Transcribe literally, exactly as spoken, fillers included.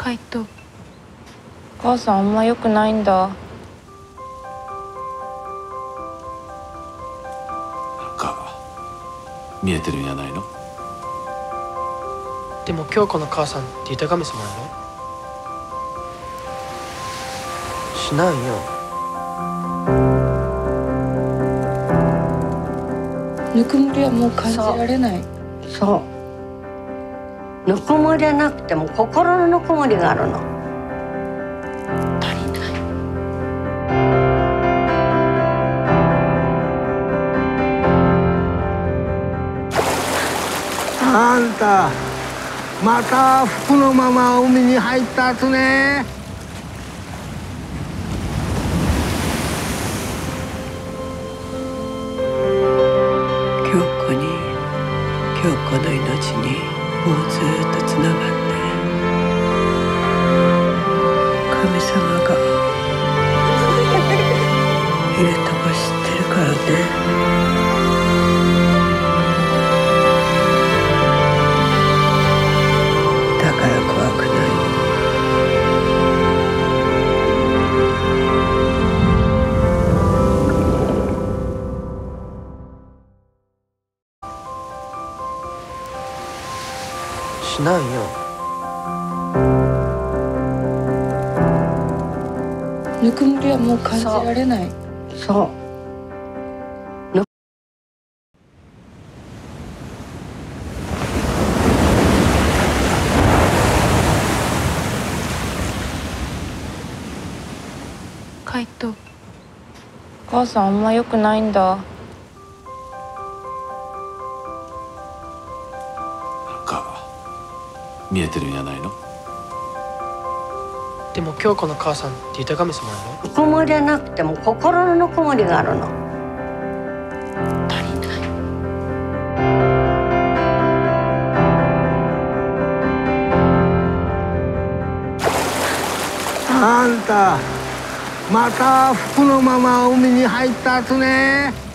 カイト、母さんあんま良くないんだ。 なんか見えてるんやないの。 でも京子の母さんって豊神様やろ。しないよ。 ぬくもりはもう感じられない。 そう、ぬくもりはなくても心のぬくもりがあるの。 足りない。 あんたまた服のまま海に入ったやつね。 京子に京子の命にもうずっとつながって神様がいるとこ知ってるからね。だから怖くない。 しないよ。 ぬくもりはもう感じられない。 そう。 カイト、母さんあんま良くないんだ。 なんか見えてるんやないの。 でも京子の母さんって豊神様やろ。 ぬくもりはなくても心のぬくもりがあるの。 足りない。 あんたまた服のまま海に入ったやつね。